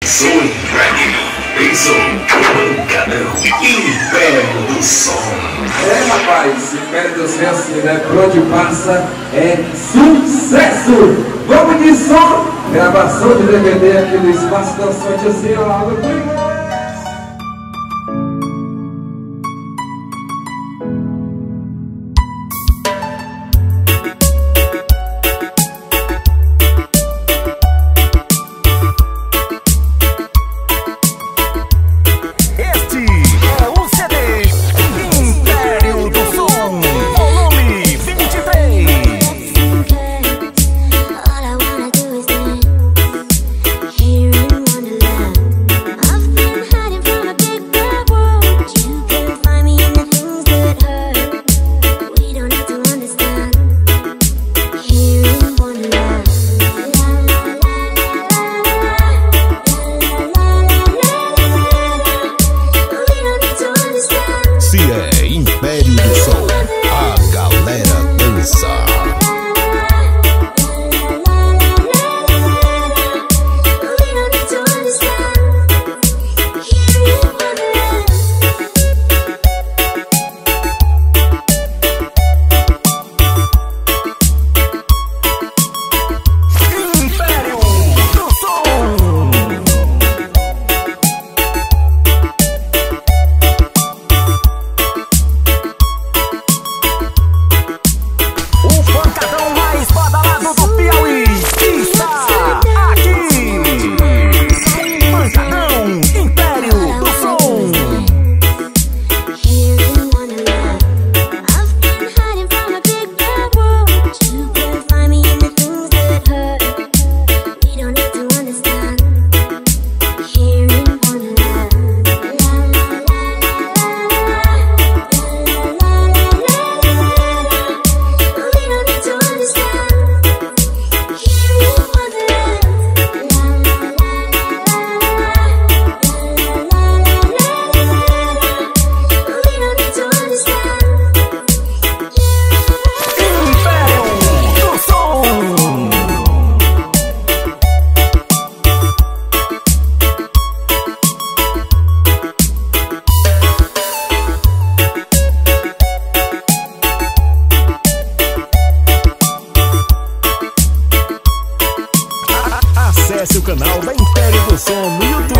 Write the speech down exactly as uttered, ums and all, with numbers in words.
Sou Império, eu sou Pancadão, Império do Som. É, rapaz, Império do Som é assim, né? Por onde passa é sucesso! Vamos de som! Gravação de D V D aqui no Espaço Dançante, assim, ó, água com Acesse o canal da Império do Som no YouTube.